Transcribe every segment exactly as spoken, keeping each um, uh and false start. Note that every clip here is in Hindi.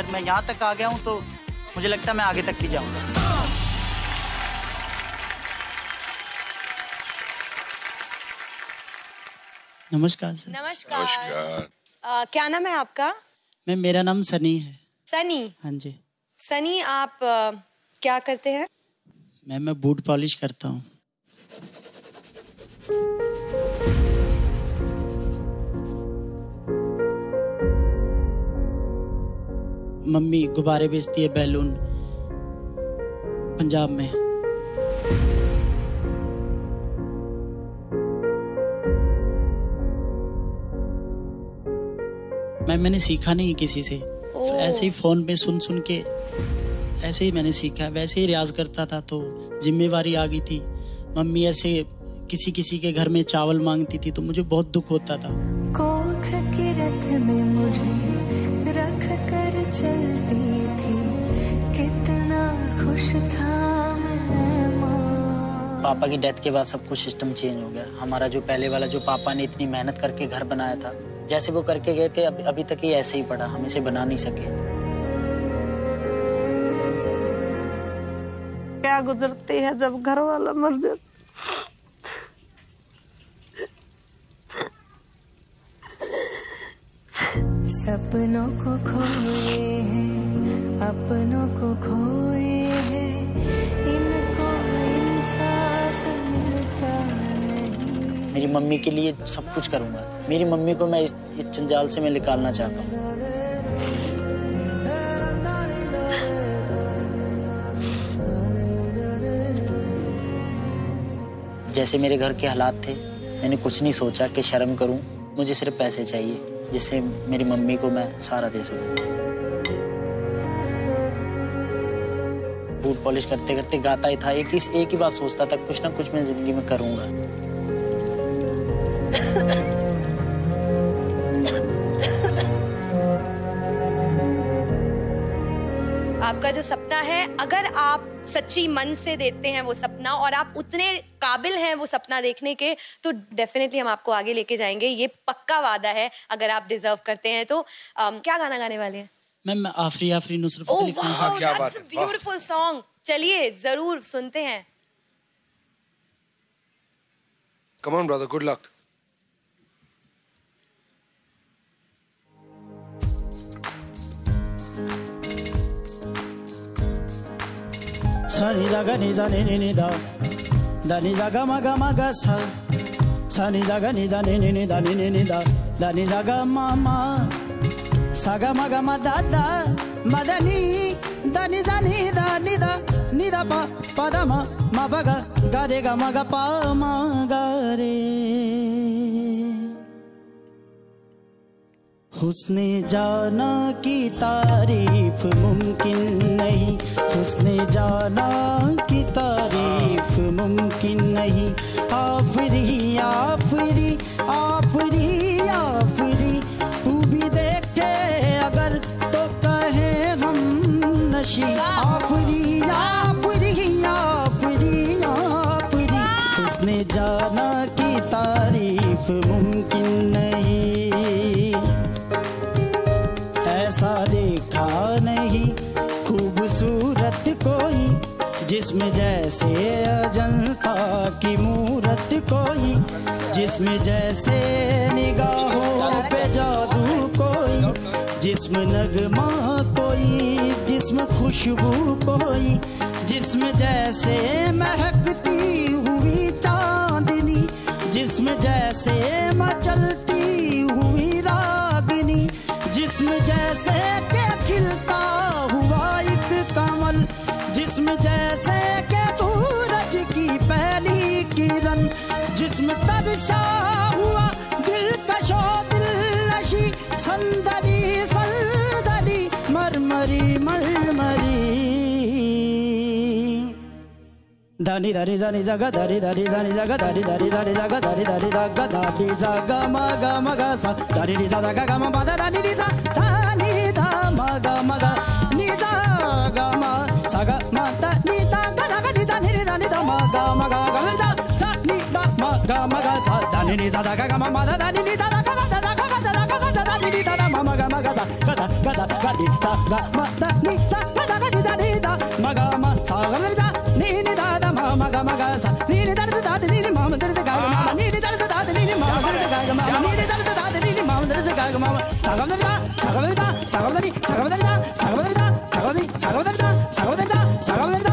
मैं यहाँ तक आ गया हूँ तो मुझे लगता है मैं आगे तक भी जाऊँगा। नमस्कार सर। नमस्कार, नमस्कार। आ, क्या नाम है आपका? मैं मेरा नाम सनी है। सनी? हाँ जी। सनी आप आ, क्या करते हैं? मैं मैं बूट पॉलिश करता हूँ। मम्मी गुब्बारे बेचती है, बैलून, पंजाब में। मैं मैंने सीखा नहीं किसी से, ऐसे ही फोन पे सुन सुन के ऐसे ही मैंने सीखा। वैसे ही रियाज करता था तो जिम्मेवारी आ गई थी। मम्मी ऐसे किसी किसी के घर में चावल मांगती थी तो मुझे बहुत दुख होता था। कोख की रथ में मुझे रख कर चलती थी, कितना खुश था मैं माँ। पापा की डेथ के बाद सब कुछ सिस्टम चेंज हो गया। हमारा जो पहले वाला, जो पापा ने इतनी मेहनत करके घर बनाया था, जैसे वो करके गए थे अभी, अभी तक ये ऐसे ही पड़ा, हम इसे बना नहीं सके। क्या गुजरती है जब घर वाला मर जाता। सपनों को खोए हैं, अपनों को खोए हैं, इनको इंसाफ मिलता नहीं। मेरी मम्मी के लिए सब कुछ करूंगा। मेरी मम्मी को मैं इस, इस जंजाल से मैं निकालना चाहता हूँ। जैसे मेरे घर के हालात थे, मैंने कुछ नहीं सोचा कि शर्म करूं। मुझे सिर्फ पैसे चाहिए जिससे मेरी मम्मी को मैं सहारा दे सकूं। बूट पॉलिश करते करते गाता ही था, एक ही एक ही बात सोचता था, कुछ ना कुछ मैं जिंदगी में करूंगा। आपका जो सपना है, अगर आप सच्ची मन से देते हैं वो सपना और आप उतने काबिल हैं वो सपना देखने के, तो डेफिनेटली हम आपको आगे लेके जाएंगे। ये पक्का वादा है। अगर आप डिजर्व करते हैं तो um, क्या गाना गाने वाले हैं? मैम आफरी आफरी नुसरत फतेह अली खान साहब। क्या बात है, ब्यूटीफुल सॉन्ग। चलिए जरूर सुनते हैं। Come on brother, good luck. सा नि दा गा नि दा नि नि नि दा दा नि दा गा मा गा मा गा सा सा नि दा गा नि दा नि नि नि दा नि नि नि दा दा नि दा गा मा मा सा गा मा गा मा दा दा मा दा नि दा नि दा नि दा नि दा नि दा पा पा दा मा मा पा गा गा रे गा मा गा पा मा गा रे। हुस्ने जाना की तारीफ मुमकिन नहीं, हुस्ने जाना की तारीफ मुमकिन नहीं। आफरी आफरी आफरी आफरी तू भी देखे अगर तो कहे हम नशी। आफरी आफरी आफरी आफरी हुस्ने जाना की तारीफ मुमकिन नहीं। ऐसा देखा नहीं खूबसूरत कोई, जिसमें जैसे अजंता की मूरत कोई, जिसमें जैसे निगाहों पे जादू कोई, जिसमें नगमा कोई, जिसमें खुशबू कोई, जिसमें जैसे महकती हुई चांदनी, जिसमें जैसे मचलती हुई रागिनी, जिसमें जैसे के खिलता हुआ एक कमल, जिसमें जैसे के सूरज की पहली किरण, जिसमें तरसा हुआ दिलकशो दिलनशी संदरी संदरी मरमरी मरमरी। दानी दानी दानी जगा दानी दानी दानी जगा दानी दानी दानी जगा दानी दानी जगा दानी जगा मगा मगा सा दानी नी जगा गा मा मा दानी नी जा दानी दा मगा मगा नी जा गा मा सा गा मा दा नी दा गा दा गा नी दा नी दा नी दा मगा मगा गा नी दा सा नी दा मगा मगा सा दानी नी दा गा गा मा मा दानी नी दा गा गा दा गा गा दा गा गा दानी नी दा मा मगा मगा दा गा दा गा सा गा नी सा गा मा दा नी दा गा दा गा नी दा नी दा मा गा मा सा गा नी दा नी नी दा दा मा मा गा मा गा सा नी नी दा दा दा नी नी मा मा दा दा गा मा मा नी नी दा दा दा नी नी मा मा दा दा गा मा मा नी नी दा दा दा नी नी मा मा दा दा गा मा मा सा गा नी दा सा गा नी दा सा गा नी सा गा नी दा सा गा नी दा सा गा नी सा गा नी दा सा गा नी दा सा गा नी दा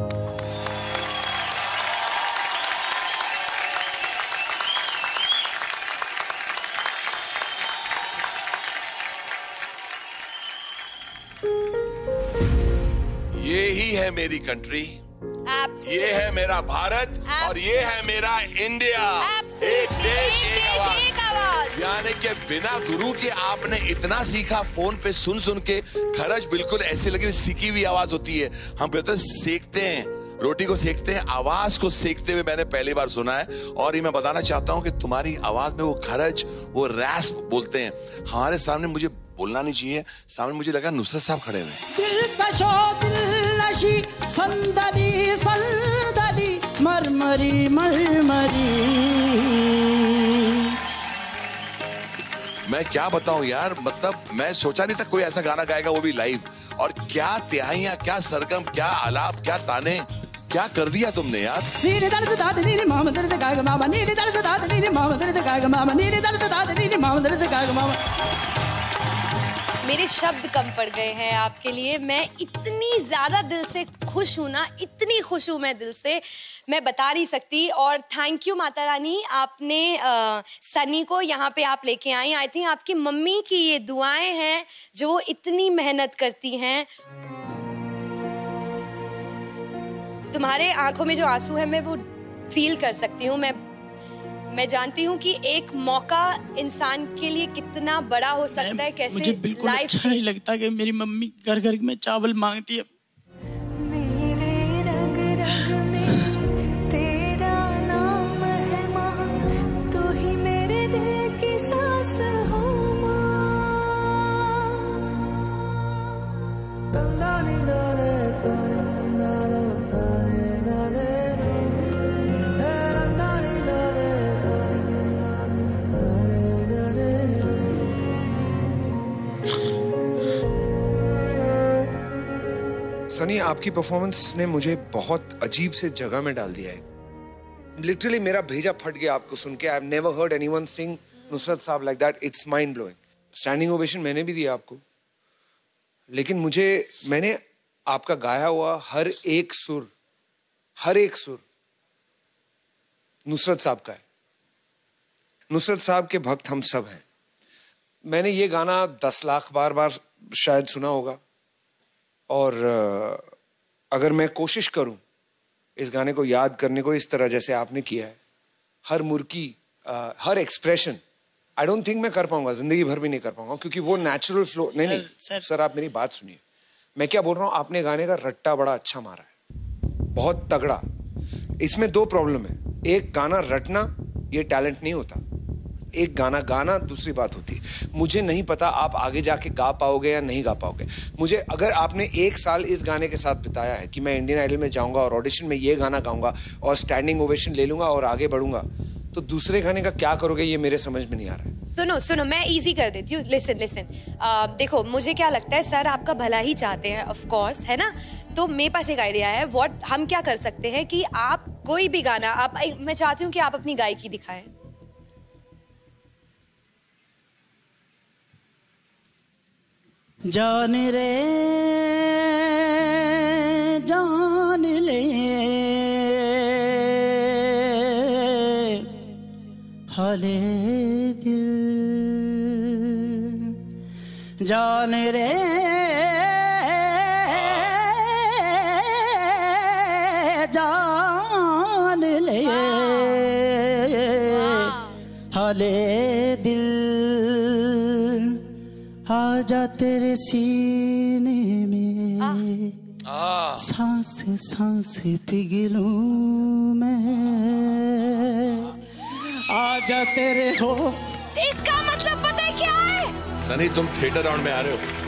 ये ही है मेरी कंट्री, ये है मेरा भारत और ये है मेरा इंडिया। एक देश एक आवाज। यानी कि बिना गुरु के आपने इतना सीखा फोन पे सुन सुन के। खरज बिल्कुल ऐसे लगे सीखी हुई आवाज होती है। हम कहते हैं सेकते हैं, रोटी को सेकते हैं, आवाज को सेकते हुए मैंने पहली बार सुना है। और ये मैं बताना चाहता हूँ कि तुम्हारी आवाज में वो खरज, वो रैस्प बोलते हैं। हमारे सामने मुझे बोलना नहीं चाहिए, सामने मुझे लगा नुसरत साहब खड़े हुए। दिलकशो दिलनशी संदली संदली मरमरी मरमरी। मैं क्या बताऊं यार, मतलब मैं सोचा नहीं था कोई ऐसा गाना गाएगा, वो भी लाइव। और क्या तिहाइयां, क्या सरगम, क्या आलाप, क्या ताने, क्या कर दिया तुमने यार। नीले दर्द दाद नीले मामा दर्द गाएगा मामा, नीले दर्द दाद नीले मामा दर्द गाएगा मामा, नीले दर्द दाद नीले मामा दर्द गाएगा मामा। मेरे शब्द कम पड़ गए हैं आपके लिए। मैं इतनी ज्यादा दिल से खुश हूं ना, इतनी खुश हूं मैं दिल से, मैं बता नहीं सकती। और थैंक यू माता रानी, आपने आ, सनी को यहाँ पे आप लेके आई। आई थिंक आपकी मम्मी की ये दुआएं हैं जो इतनी मेहनत करती हैं। तुम्हारे आंखों में जो आंसू है मैं वो फील कर सकती हूँ। मैं मैं जानती हूँ कि एक मौका इंसान के लिए कितना बड़ा हो सकता है। कैसे मुझे बिल्कुल अच्छा नहीं लगता कि मेरी मम्मी घर घर में चावल मांगती है। मेरे रग रग में तेरा नाम है माँ, तू ही मेरे दिल की सांस हो सनी, आपकी परफॉर्मेंस ने मुझे बहुत अजीब से जगह में डाल दिया है। लिटरली मेरा भेजा फट गया आपको सुन के। I have never heard anyone sing Nusrat साहब like that. It's mind blowing. Standing ovation मैंने भी दिया आपको, लेकिन मुझे मैंने आपका गाया हुआ हर एक सुर, हर एक सुर नुसरत साहब का है। नुसरत साहब के भक्त हम सब हैं। मैंने ये गाना दस लाख बार बार शायद सुना होगा, और अगर मैं कोशिश करूं इस गाने को याद करने को इस तरह जैसे आपने किया है, हर मुर्की, हर एक्सप्रेशन, आई डोंट थिंक मैं कर पाऊंगा, जिंदगी भर भी नहीं कर पाऊंगा, क्योंकि वो नेचुरल फ्लो नहीं नहीं सर, सर आप मेरी बात सुनिए। मैं क्या बोल रहा हूं, आपने गाने का रट्टा बड़ा अच्छा मारा है, बहुत तगड़ा। इसमें दो प्रॉब्लम है। एक, गाना रटना ये टैलेंट नहीं होता, एक गाना गाना दूसरी बात होती है। मुझे नहीं पता आप आगे जाके गा पाओगे या नहीं गा पाओगे। मुझे, अगर आपने एक साल इस गाने के साथ बिताया है कि मैं इंडियन आइडल में जाऊंगा और ऑडिशन में ये गाना गाऊंगा और स्टैंडिंग ओवेशन ले लूंगा और आगे बढ़ूंगा, तो दूसरे गाने का क्या करोगे ये मेरे समझ में नहीं आ रहा है। सुनो सुनो, मैं इजी कर देती हूँ। लिसन लिसन, देखो मुझे क्या लगता है, सर आपका भला ही चाहते हैं ऑफ कोर्स, है ना। तो मेरे पास एक आइडिया है। व्हाट हम क्या कर सकते हैं कि आप कोई भी गाना, आप, मैं चाहती हूँ कि आप अपनी गायकी दिखाएं। जान रे जान ले हाले दिल, जान रे जान ले हाले दिल, आजा तेरे सीने में सांस सांस पिघलूं मैं, आजा तेरे हो। इसका मतलब पता है क्या है? सनी, तुम थिएटर राउंड में आ रहे हो।